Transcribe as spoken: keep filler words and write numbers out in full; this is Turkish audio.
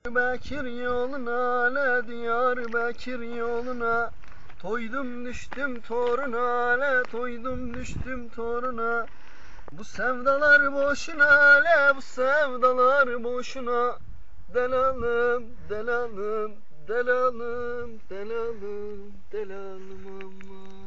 Diyarbakır yoluna, le Diyarbakır yoluna, toydum düştüm toruna, le toydum düştüm toruna. Bu sevdalar boşuna, le bu sevdalar boşuna. Delalım, delalım, delalım, delalım, delalım aman.